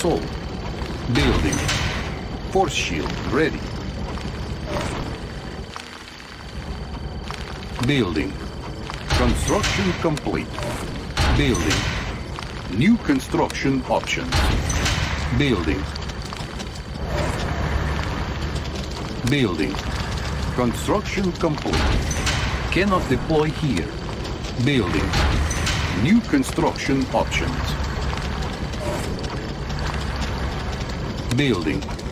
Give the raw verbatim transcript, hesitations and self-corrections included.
sold. Building. Force shield ready. Building. Construction complete. Building. New construction options. Building. Building. Construction complete. Cannot deploy here. Building. New construction options. Building.